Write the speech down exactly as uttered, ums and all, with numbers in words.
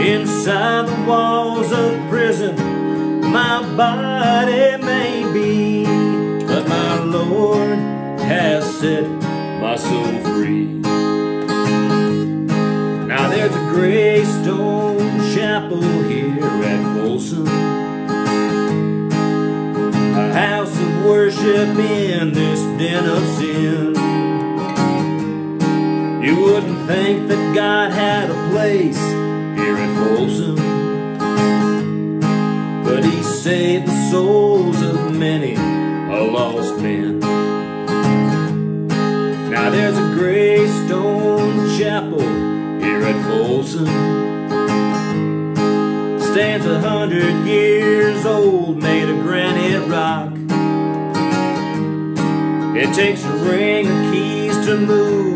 inside the walls of prison my body may be, but my Lord has set my soul free. Now there's a Greystone Chapel here at Folsom, a house of worship in this den of sin. You wouldn't think that God had a place here at Folsom, but He saved the souls of many a lost man. Now there's a Greystone Chapel here at Folsom, stands a hundred years old, made of granite rock. It takes a ring of keys to move